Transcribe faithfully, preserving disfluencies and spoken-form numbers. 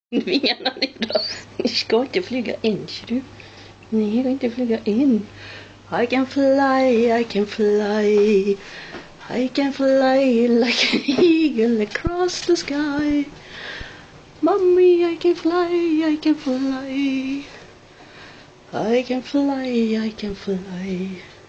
Vingarna ner då. Ni ska inte flyga in, ser du. Ni ska inte flyga in. I can fly, I can fly. I can fly like an eagle across the sky. Mommy, I can fly, I can fly. I can fly, I can fly.